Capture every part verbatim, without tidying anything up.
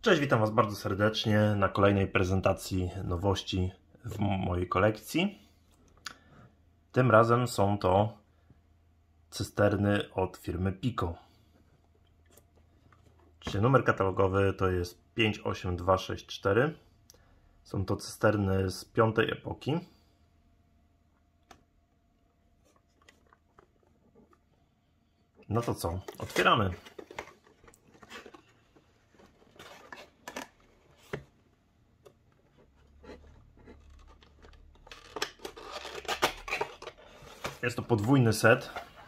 Cześć, witam Was bardzo serdecznie na kolejnej prezentacji nowości w mojej kolekcji. Tym razem są to cysterny od firmy Pico. Czyli numer katalogowy to jest pięć osiem dwa sześć cztery. Są to cysterny z piątej epoki. No to co? Otwieramy. Jest to podwójny set.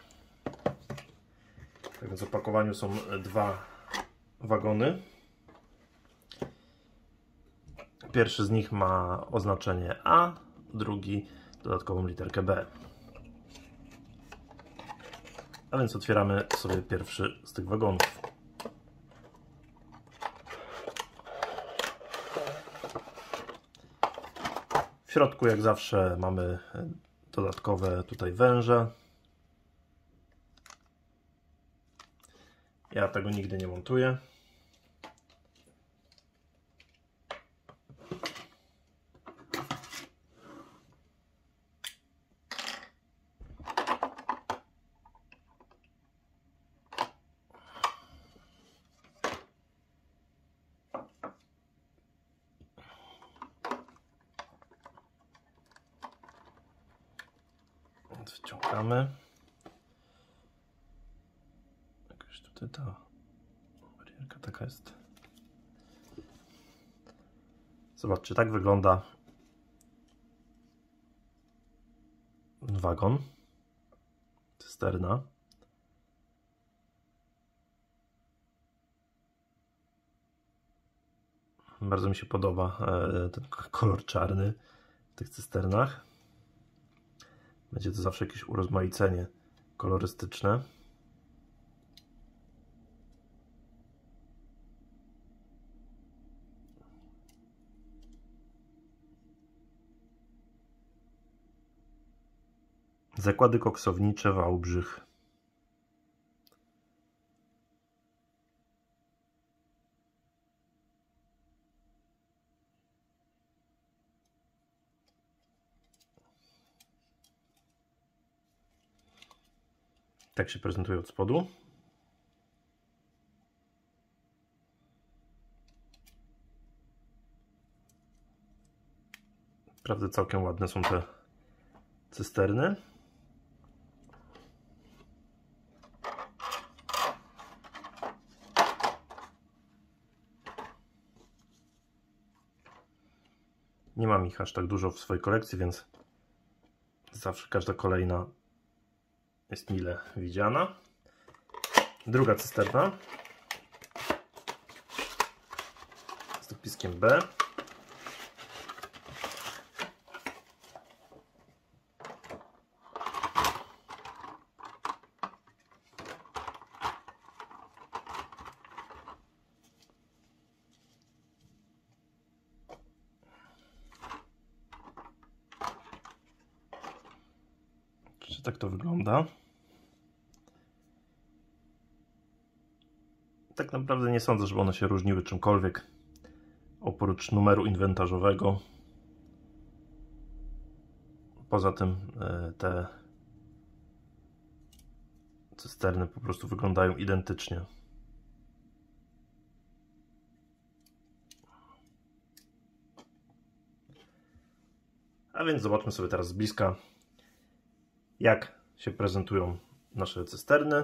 Tak więc w opakowaniu są dwa wagony. Pierwszy z nich ma oznaczenie A, drugi dodatkową literkę B. A więc otwieramy sobie pierwszy z tych wagonów. W środku jak zawsze mamy dodatkowe tutaj węże. Ja tego nigdy nie montuję. Wyciągamy. Jakaś tutaj ta barierka taka jest. Zobaczcie, tak wygląda wagon, cysterna. Bardzo mi się podoba ten kolor czarny w tych cysternach. Będzie to zawsze jakieś urozmaicenie kolorystyczne. Zakłady koksownicze Wałbrzych. Tak się prezentuje od spodu. Naprawdę całkiem ładne są te cysterny. Nie mam ich aż tak dużo w swojej kolekcji, więc zawsze każda kolejna jest mile widziana. Druga cysterna z dopiskiem B. Tak to wygląda. Tak naprawdę nie sądzę, żeby one się różniły czymkolwiek oprócz numeru inwentarzowego. Poza tym te cysterny po prostu wyglądają identycznie. A więc zobaczmy sobie teraz z bliska, jak się prezentują nasze cysterny.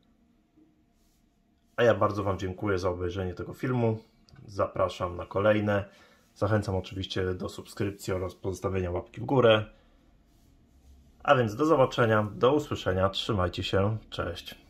A ja bardzo Wam dziękuję za obejrzenie tego filmu. Zapraszam na kolejne. Zachęcam oczywiście do subskrypcji oraz pozostawienia łapki w górę. A więc do zobaczenia, do usłyszenia. Trzymajcie się. Cześć.